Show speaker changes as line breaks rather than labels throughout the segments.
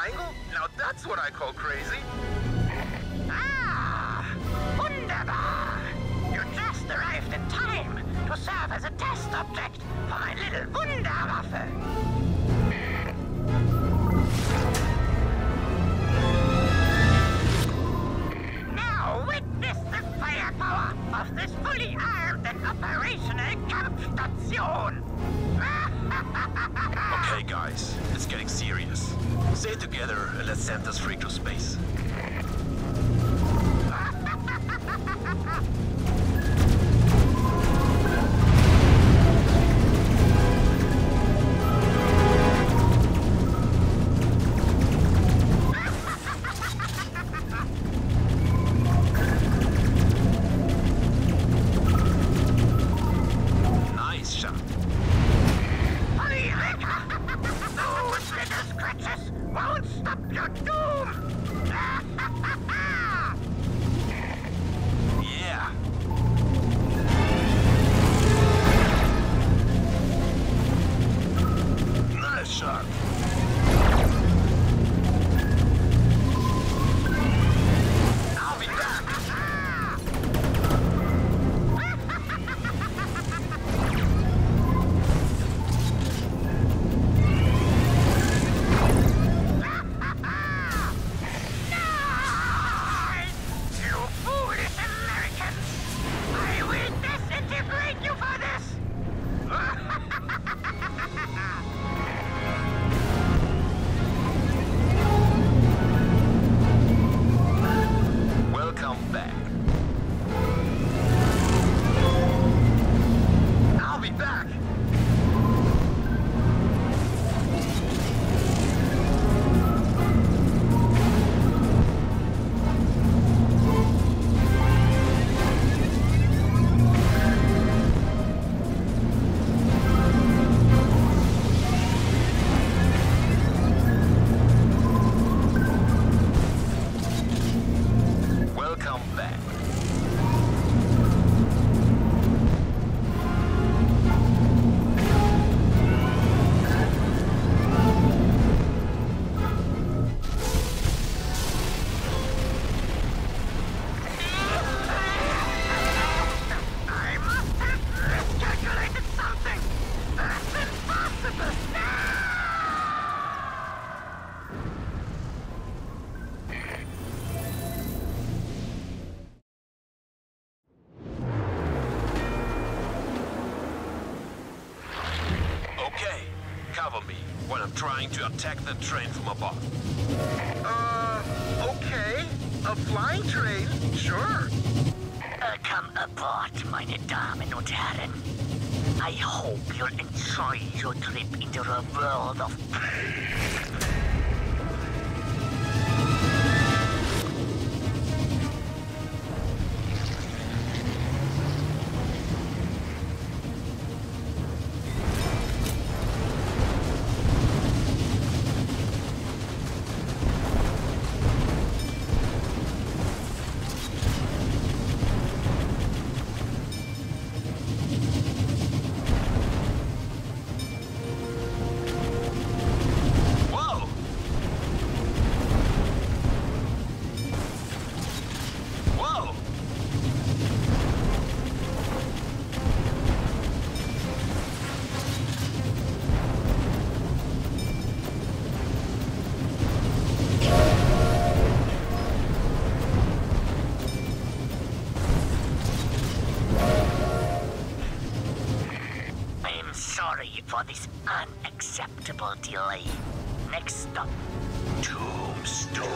triangle? Now that's what I call crazy.
Ah! Wunderbar! You just arrived in time to serve as a test object for my little Wunderwaffe. Now witness the firepower of this fully armed and operational Kampfstation.
Okay, guys, it's getting serious. Stay together and let's send us free to space. Cover me when I'm trying to attack the train from above.
Okay. A flying train? Sure.
Come aboard, meine Damen und Herren. I hope you'll enjoy your trip into the world of for this unacceptable delay. Next stop, Tombstone.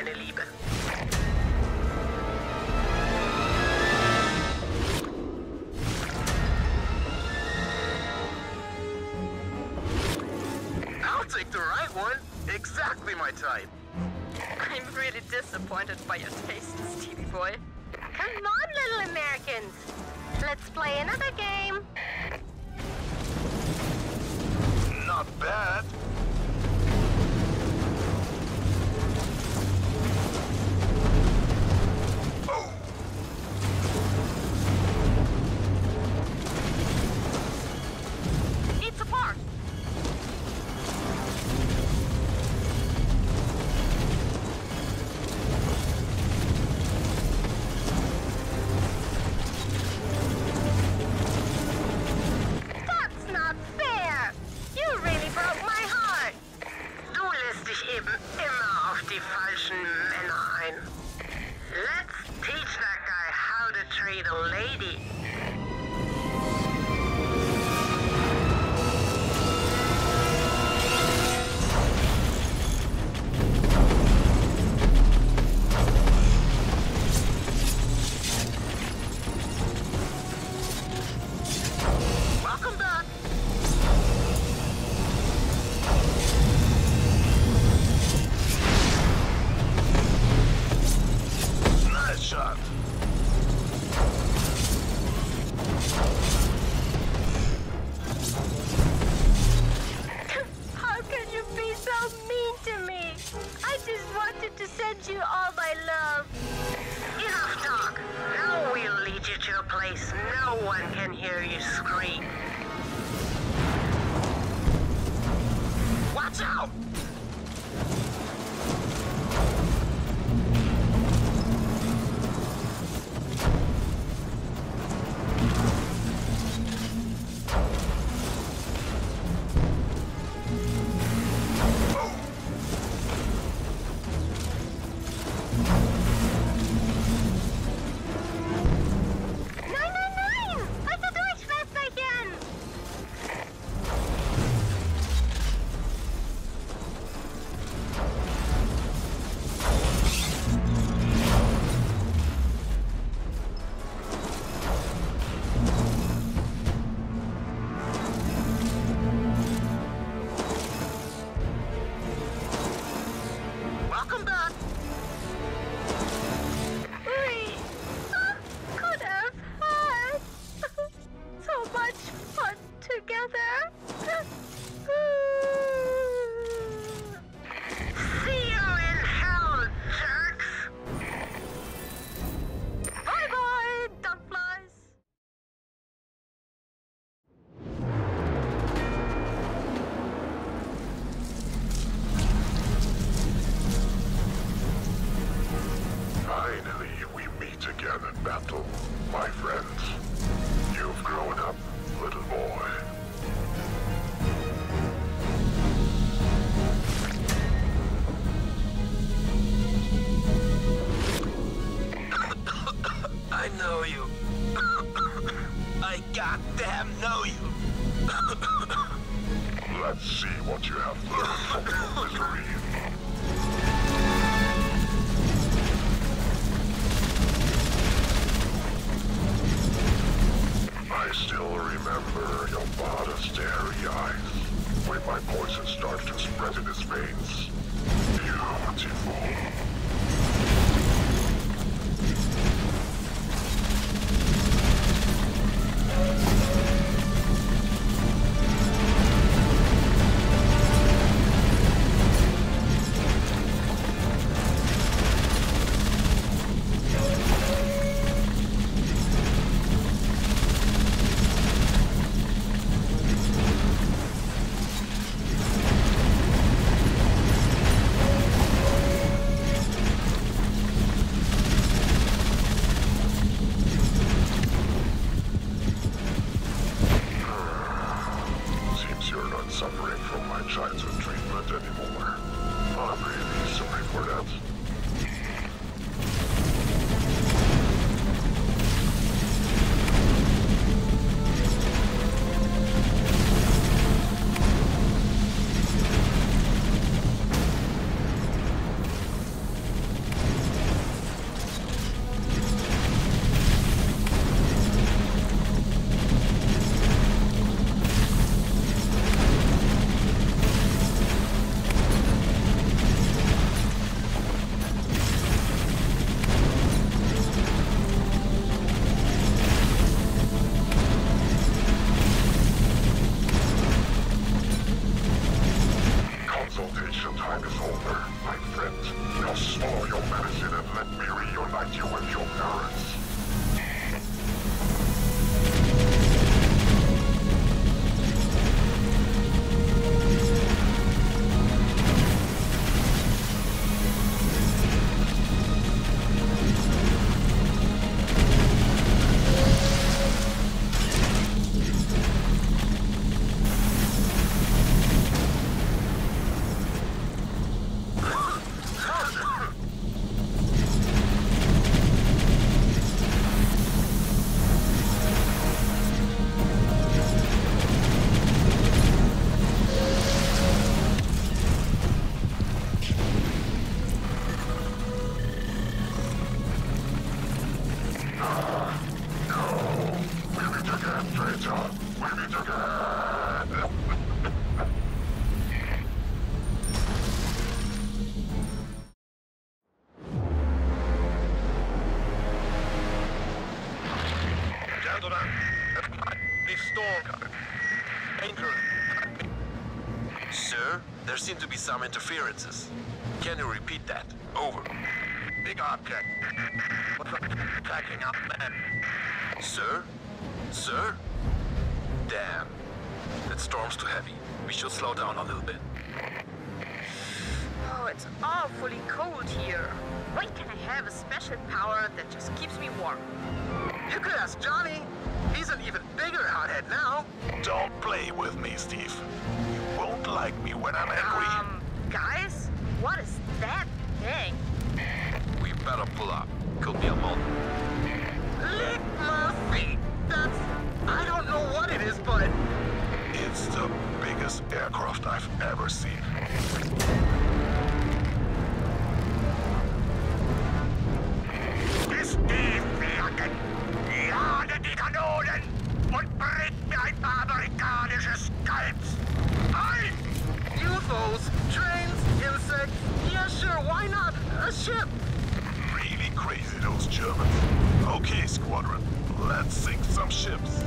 meine Liebe.
I'll take the right one. Exactly my type.
I'm really disappointed by your taste, Stevie boy.
Come on, little Americans. Let's play another game.
Not bad. Oh!
It's apart.
That's not fair. You really broke my heart.
Du lässt dich eben immer auf die falschen Männer ein. Let's teach that guy how to treat a lady.
Welcome back. Nice shot.
How can you be so mean to me? I just wanted to send you all my love.
Enough talk. Now we'll lead you to a place no one can hear you scream.
Watch out!
Nein, nein, nein! Also durch, Schwesterchen!
Welcome back.
We could have had so much fun together.
See you in hell, jerks!
Bye-bye, dumb flies.
Finally, we meet again in battle, my friends. You've grown up, little boy.
I know you. I goddamn know you.
Let's see what you have learned from your misery.
There seem to be some interferences. Can you repeat that? Over.
Big object. Tracking up, man.
Sir? Sir? Damn. That storm's too heavy. We should slow down a little bit.
Oh, it's awfully cold here. Why can't I have a special power that just keeps me warm?
You could ask Johnny. He's an even bigger hothead now.
Don't play with me, Steve. You won't like me when I'm angry.
Guys? What is that thing?
We better pull up. Could be a mountain.
Lick my feet. That's... I don't know what it is, but...
It's the biggest aircraft I've ever seen.
Ist die Werken, lade die Kanonen und bringt mir ein paar amerikanisches Kalbs. Ein! UFOs, trains, insects. Yeah, sure, why not? A ship.
Really crazy, those Germans. Okay, Squadron, let's sink some ships.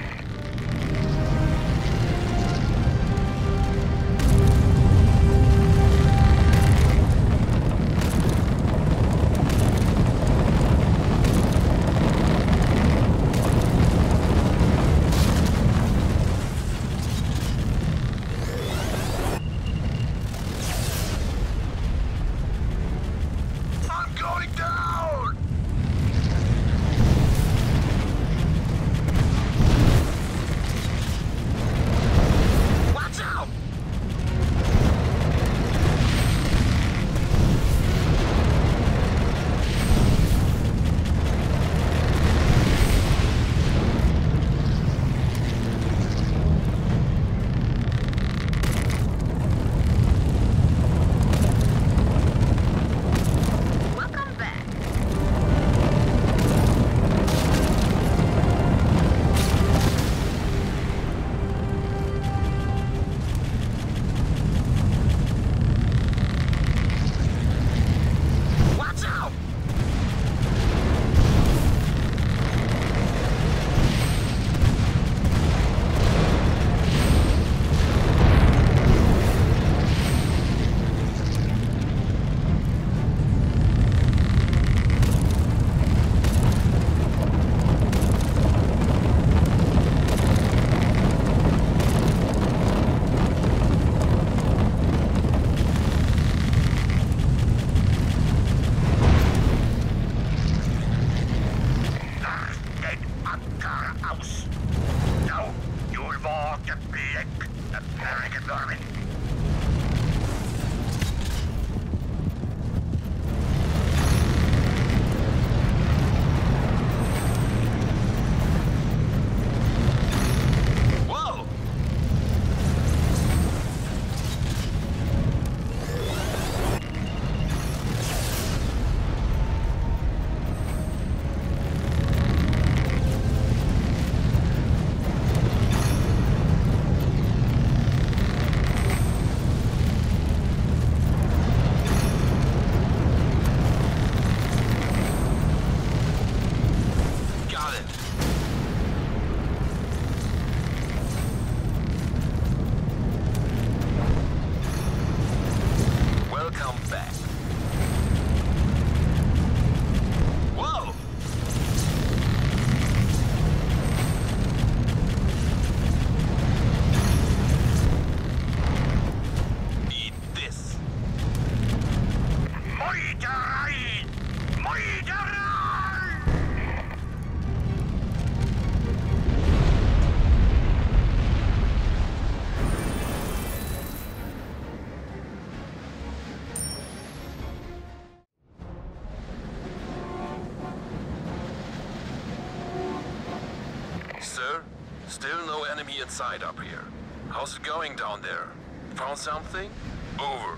Sir, still no enemy inside up here. How's it going down there? Found something? Over.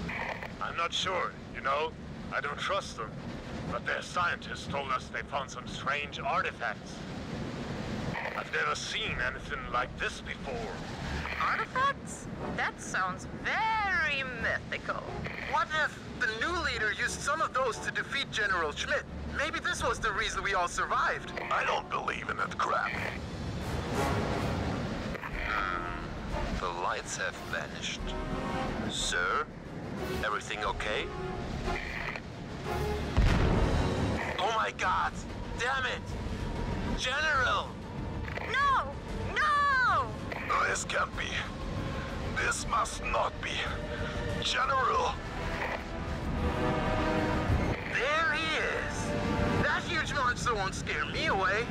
I'm not sure, you know? I don't trust them. But their scientists told us they found some strange artifacts. I've never seen anything like this before.
Artifacts? That sounds very mythical.
What if the new leader used some of those to defeat General Schmidt? Maybe this was the reason we all survived.
I don't believe in that crap.
The lights have vanished. Sir? Everything okay? Oh my god! Damn it! General!
No! No!
This can't be. This must not be. General!
There he is. That huge monster won't scare me away.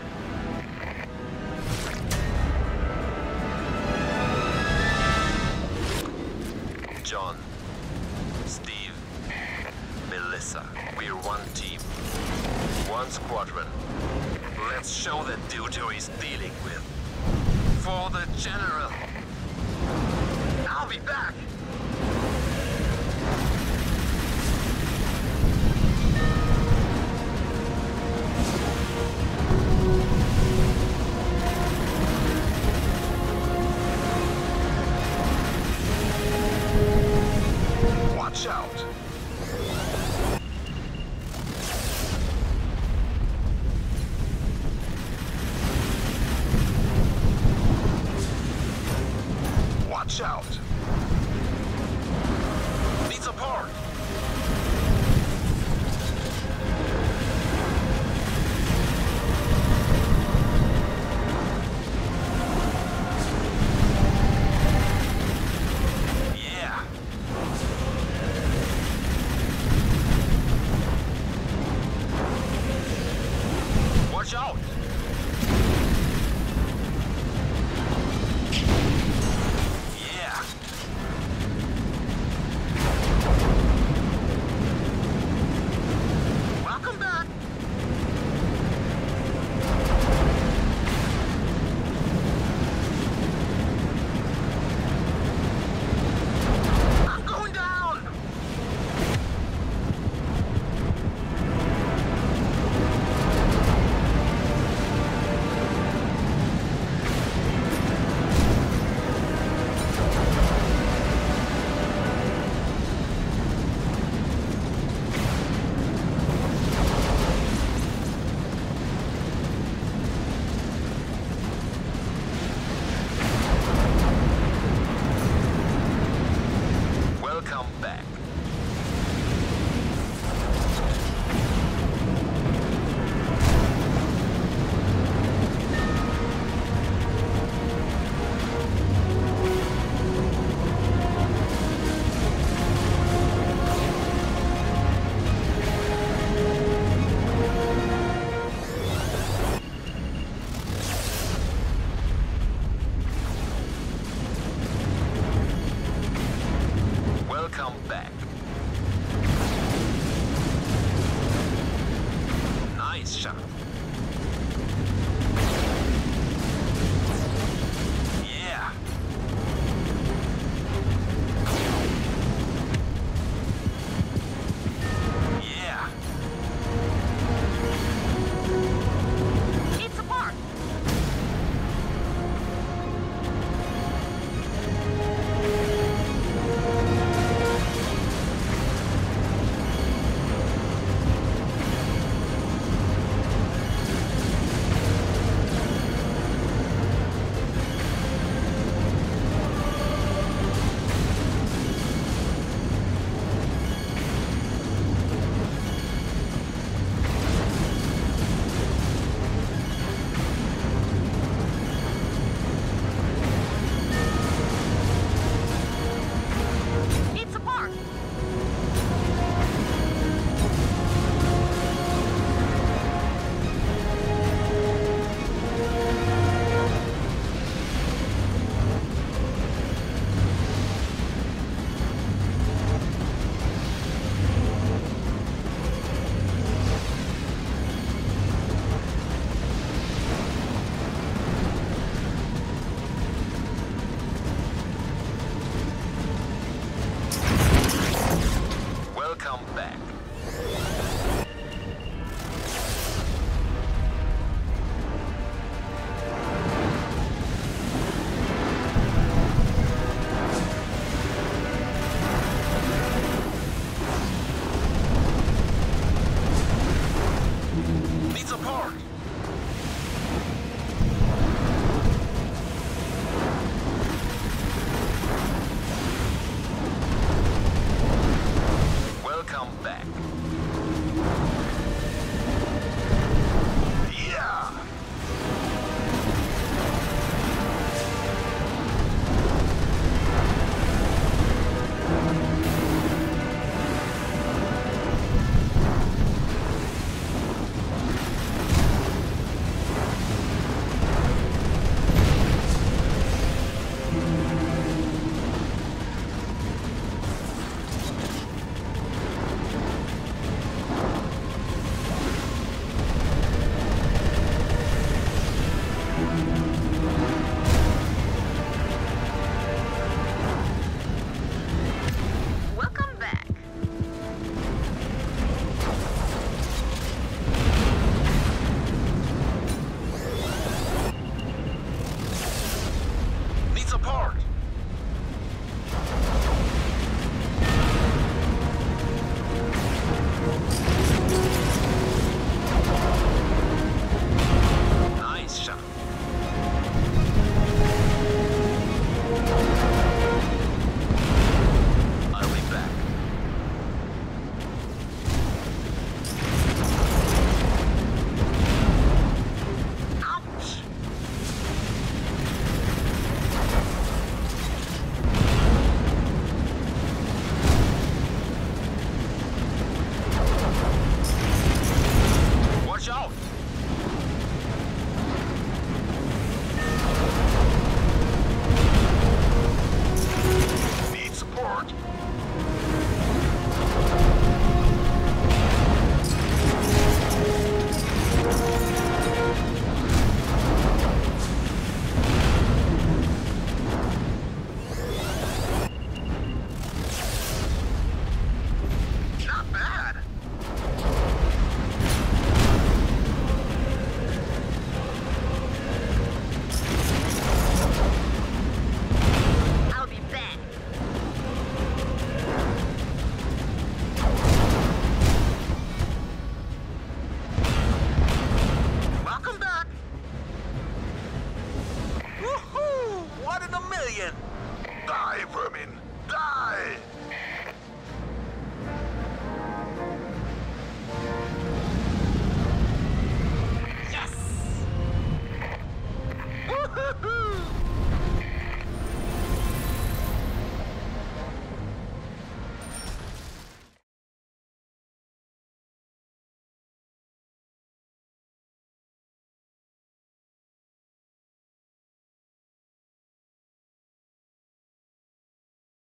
John, Steve, Melissa, we're one team. One squadron. Let's show that dude who he's dealing with. For the General.
I'll be back.
Watch out! Watch out!